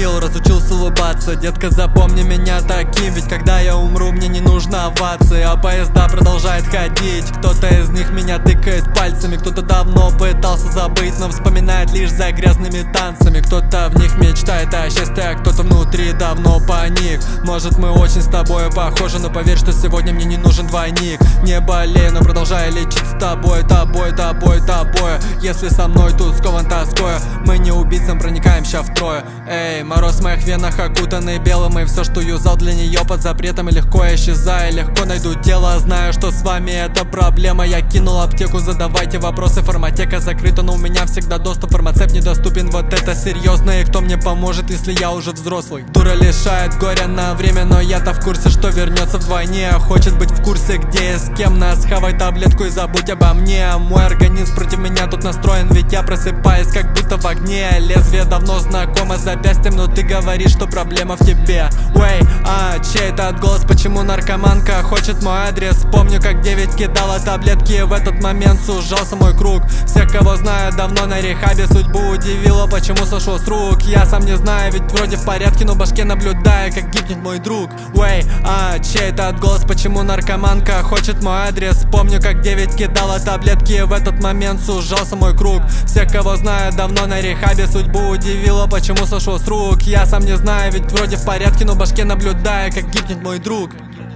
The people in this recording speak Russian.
пил, разучился улыбаться. Детка, запомни меня таким, ведь когда я умру, мне не нужно овации. А поезда продолжают ходить, кто-то из них меня тыкает пальцами. Кто-то давно пытался забыть, но вспоминает лишь за грязными танцами. Кто-то в них мечтает о счастье, а кто-то внутри давно паник. Может, мы очень с тобой похожи, но поверь, что сегодня мне не нужен двойник. Не болей, но продолжай лечить с тобой, тобой. Если со мной тут скован тоскою, мы не убийцам проникаемся втрое. Эй, мороз в моих венах окутанный белым, и все, что юзал для нее под запретом, и легко исчезаю, легко найду дело. Знаю, что с вами это проблема. Я кинул аптеку, задавайте вопросы. Фарматека закрыта, но у меня всегда доступ. Фармацепт недоступен, вот это серьезно. И кто мне поможет, если я уже взрослый? Дура лишает горя на время, но я-то в курсе, что вернется вдвойне. Хочет быть в курсе, где и с кем. Нас хавай таблетку и забудь обо мне. Мой организм против меня тут настроен, ведь я просыпаюсь как будто в огне. Лезвие давно знакомо с запястьем, но ты говоришь, что проблема в тебе. Чей этот голос, почему наркоманка хочет мой адрес? Помню, как 9 кидала таблетки, в этот момент сужался мой круг. Всех, кого знаю, давно на рехабе. Судьбу удивила, почему сошел с рук. Я сам не знаю, ведь вроде в порядке, но в башке наблюдаю, как гибнет мой друг. Чей этот голос, почему наркоманка хочет мой адрес? Помню, как 9 кидала таблетки, в этот момент сужался мой круг. Всех, кого знаю, давно на рехабе. Судьбу удивила, почему сошел с рук. Я сам не знаю, ведь вроде в порядке, но в башке наблюдаю, как гибнет мой друг.